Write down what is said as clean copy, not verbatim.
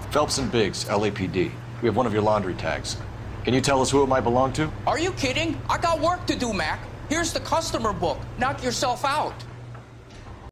Phelps and Biggs, LAPD. We have one of your laundry tags. Can you tell us who it might belong to? Are you kidding? I got work to do, Mac. Here's the customer book. Knock yourself out.